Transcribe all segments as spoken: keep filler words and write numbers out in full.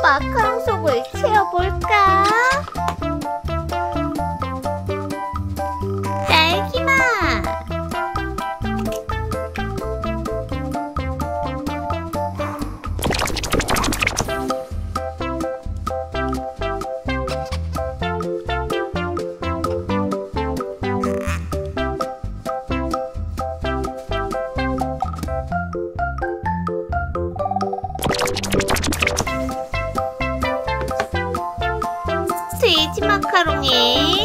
마카롱 속을 채워볼까? 딸기맛. 돼지 마카롱에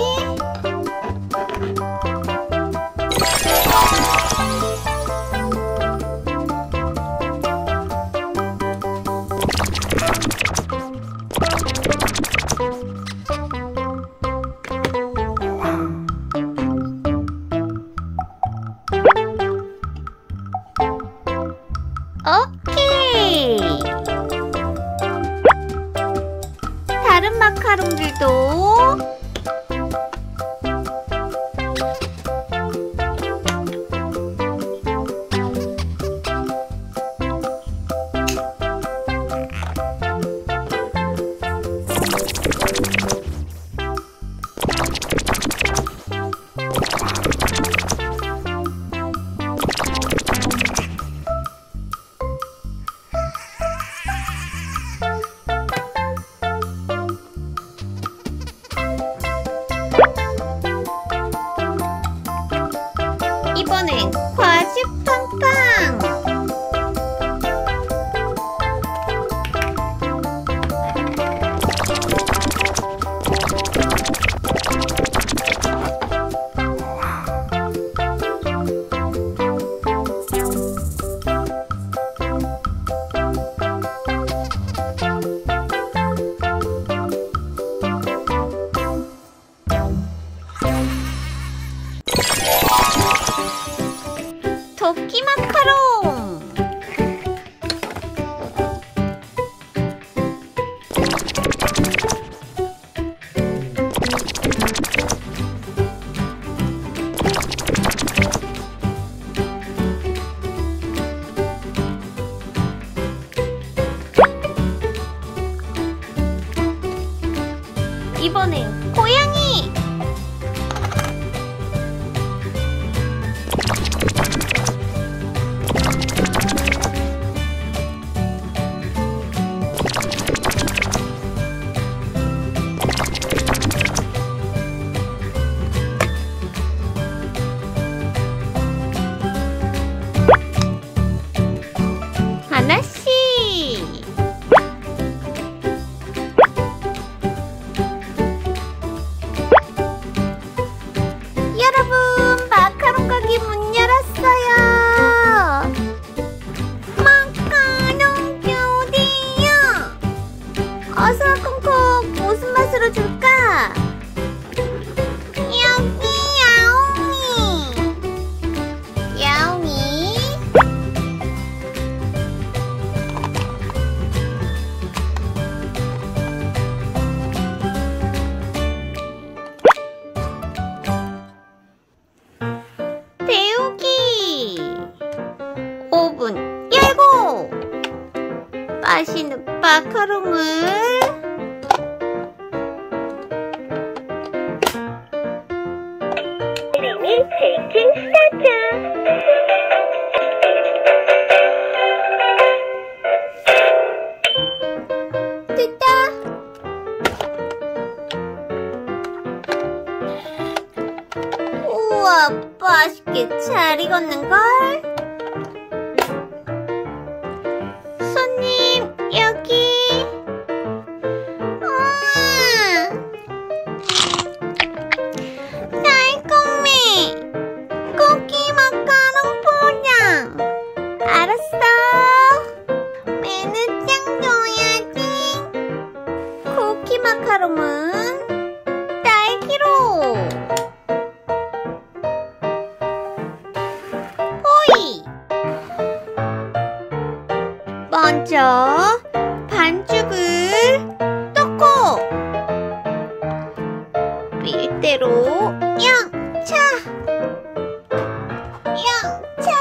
오케이. 다른 마카롱들도 이번엔 과즙 팡팡. 토끼 마카롱. 이번엔 고양이. 하나씩. 여러분, 마카롱 가게 문 열었어요. 마카롱 교대요. 어서 콩콩, 무슨 맛으로 줄까? 여기 야옹이. 야옹이. 데우기. 오븐 열고 맛있는 마카롱을 이름이 베이킹 스타트. 됐다. 우와, 맛있게 잘 익었는걸? 손님, 여기. 우와, 달콤해. 쿠키 마카롱 포장. 알았어. 메뉴장 줘야지. 쿠키 마카롱은 딸기로. 호이. 먼저 반죽을 넣고 밀대로 양차 양차.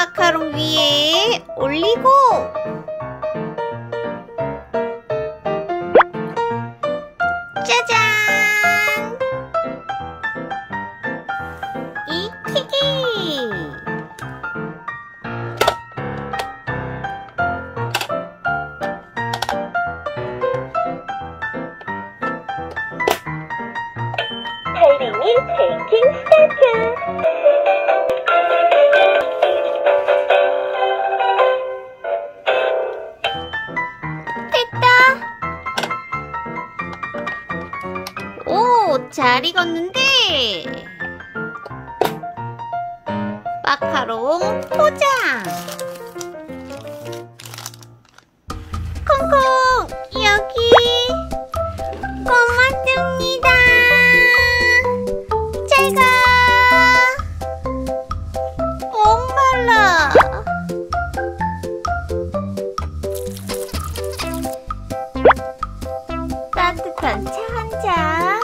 마카롱 위에 올리고 짜잔! 익히기! 달링이 베이킹 스타트! 오, 잘 익었는데 마카롱 포장. 콩콩 여기 고맙습니다. 잘가. 목말라. 따뜻한 차 한 잔.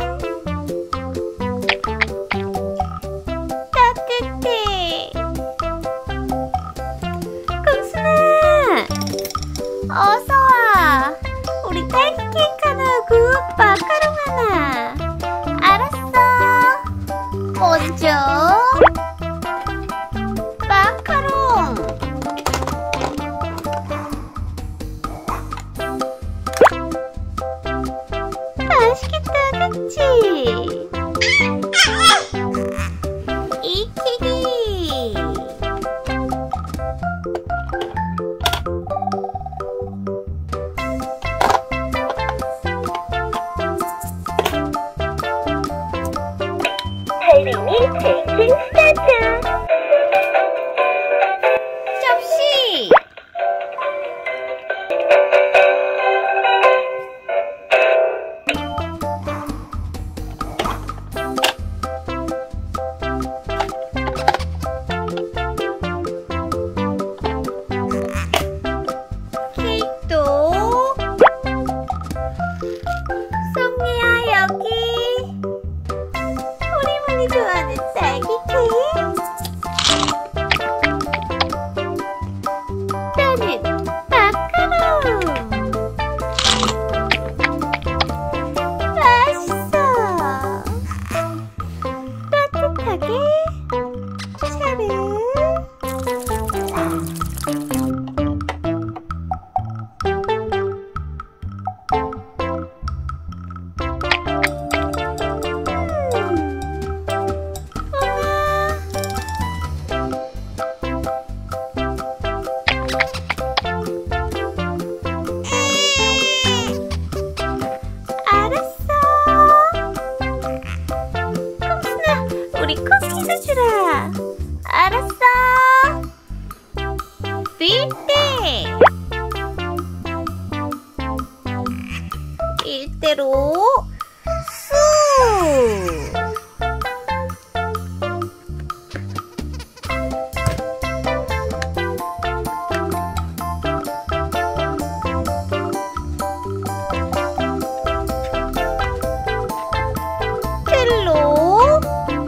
따뜻해. 공순아, 어서와. 우리 딸기 케이크 하나하고 마카롱 하나. 알았어. 먼저 마카롱. 맛있겠다, 그치? 익히기. 달링이 베이킹 스타트! 접시. 케이크도. 송이야 여기 우리만이 좋아하는 딸기 케이크. 나는 마카롱. 맛있어. 따뜻하게 차를. 우리 쿠키도 주라. 알았어. 빌대. 일대로 쑥. 틀로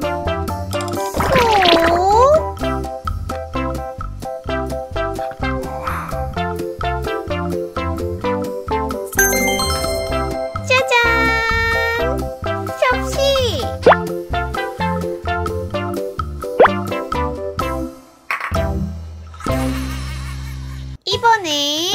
짜잔! 접시! 이번엔